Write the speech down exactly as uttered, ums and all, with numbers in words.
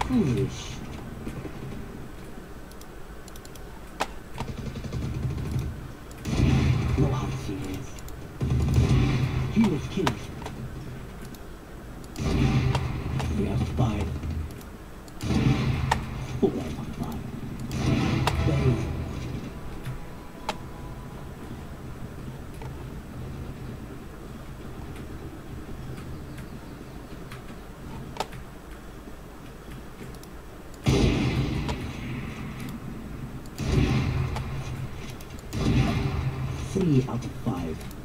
Foolish. No hard feelings. Here's Kitty. We have five. Four on five. Dave. Three out of five.